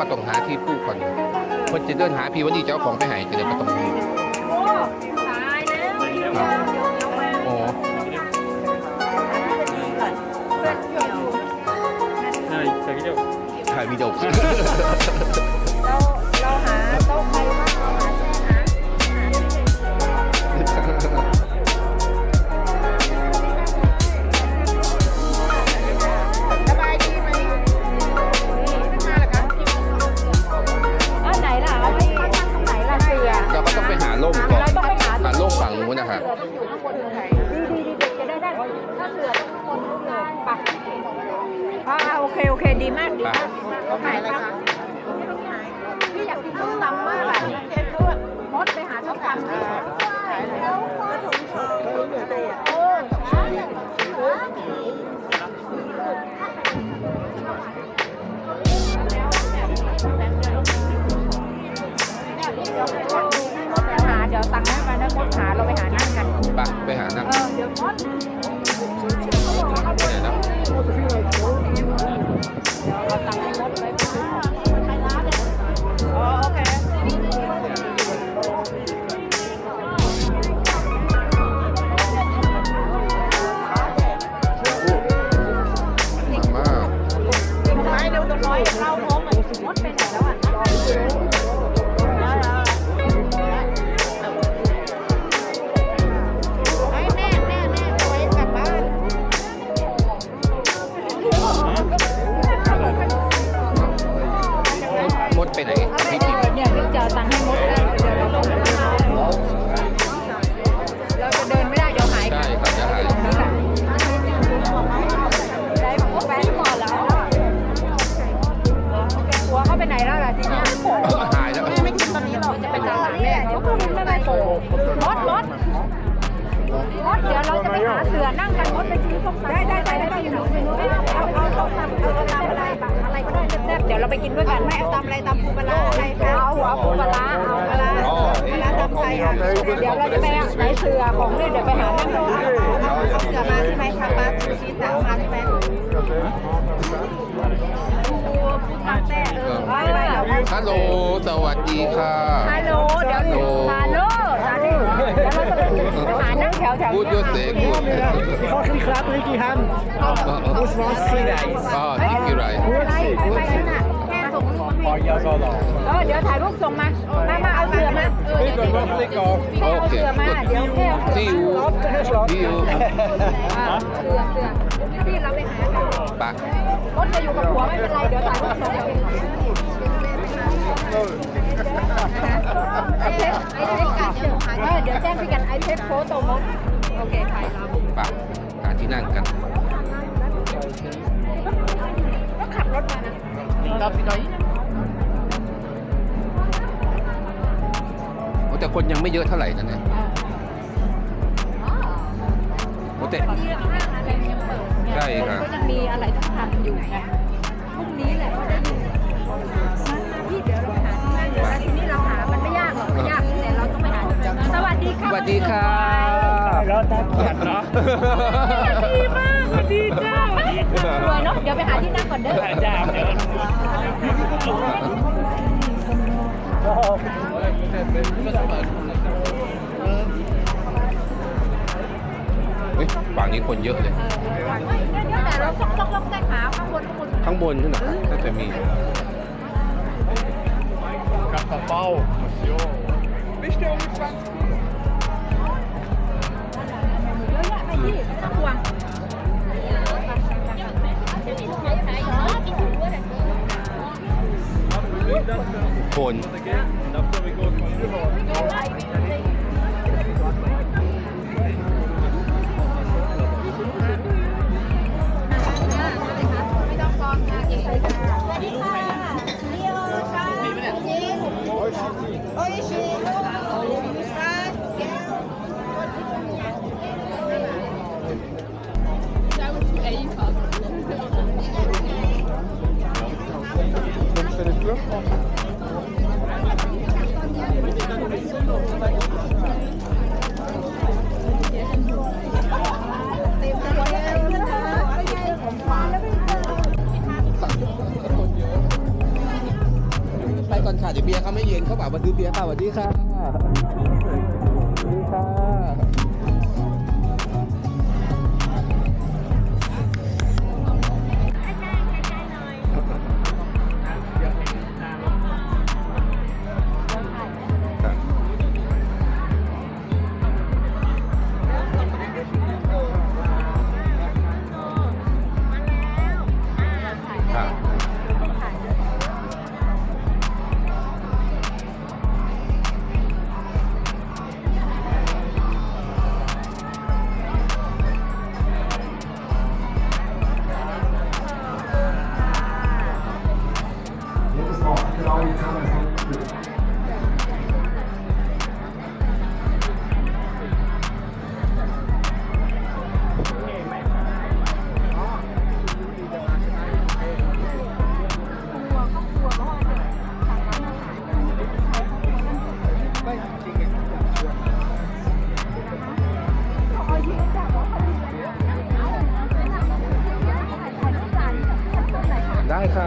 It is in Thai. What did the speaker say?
ปะตองหาที่ปูก่อนเพื่อจะเดินหาพี่วันนี้เจ้าของไปหายจะเดินปะตองนี้ตายแล้วโอ้ถ่ายวิดีโอเราหาโต๊ะใครบ้างเราหาสบายดีไหมมาแล้วกันไหนล่ะไปทางไหนล่ะเสือเราก็ต้องไปหาล่มก่อนหาล่มฝั่งนู้นนะครับจะได้ถ้าเสือต้องคนนู้นเลยปักโอเคดีมากดีมากก็หายอะไรคะพี่อยากกินส้มตำมากอ่ะมดไปหาส้มตำแล้วก็ถุงทองอะไรอ่ะเดี๋ยวตังค์ให้มาแล้วมดหาเราไปหานั่งกันไปหานั่งเดี๋ยวมดเราตังให้มดไปโอเคไม่เร็วตัวน้อยเราโน้มมดไปไหนแล้วอ่ะไปไหนเนี่ยจะเอาตังค์ให้มดแล้วเดี๋ยวเราลงเราจะเดินไม่ได้เดี๋ยวหายใช่ครับจะหายได้ของแฟนก่อนแล้วหัวเขาไปไหนแล้วล่ะทีนี้หายแล้วไม่กินตอนนี้หรอกจะเป็นตลาดแม่เขาไม่ได้โตมดเดี๋ยวเราจะไปหาเสือนั่งกันมดไปซื้อส้มตำได้อยู่เอาส้มตำอะไรก็ได้แซ่บเดี๋ยวเราไปกินด้วยกันไม่เอาตำอะไรตำปูปลาอะไรเอาหัวปูปลาเอาปลาตำไทยเดี๋ยวเราจะไปไหนเสือของเนี่ยเดี๋ยวไปหานั่งกันเสือมาใช่ไหมคะป้าชีสเอามาใช่ไหมฮัลโหลสวัสดีค่ะฮัลโหลเดี๋ยวฮัลโหลหานั่งแถวพูดด้วยเสียงพูดครับนี่กี่ฮันมุสลิมสี่ไรนี่กี่ไรไปนั่นน่ะแค่ส่งรูปมาให้เดี๋ยวถ่ายรูปส่งมาเอาเสือมาเอาเสือมาเดี๋ยวแค่ที่อยู่เสือที่เราไปหากันปะรถจะอยู่กับหัวไม่เป็นไรเดี๋ยวถ่ายรูปส่งมาไอเทสกันเดี๋ยวแจ้งพี่กันไอเทสโฟโต้มดโอเคถ่ายเราปะหาที่นั่งกันก็ขับรถมานะแต่คนยังไม่เยอะเท่าไหร่นะเนี่ยแต่ใช่ครับก็ยังมีอะไรต้องทำอยู่ไงพรุ่งนี้แหละก็ได้อยู่พี่เดี๋ยวเราไปหาที่นี่เราหามันไม่ยากหรอกไม่ยากแต่เราต้องไปหาสวัสดีค่ะสวัสดีค่ะรถตัดขัดเนาะดีมากดีจ้ารวยเนาะเดี๋ยวไปหาที่นั่งก่อนเด้อจ้าฝั่งนี้คนเยอะเลยแต่เราต้องแก้ขาข้างบนใช่ไหมน่าจะมีกับกระเป๋าไม่ใช่20 เยอะแยะไปที่ไม่ต้องห่วงคนไม่เย็นเขาบอกมาซื้อเบียร์ค่ะสวัสดีค่ะสวัสดีค่ะได้ค่ะ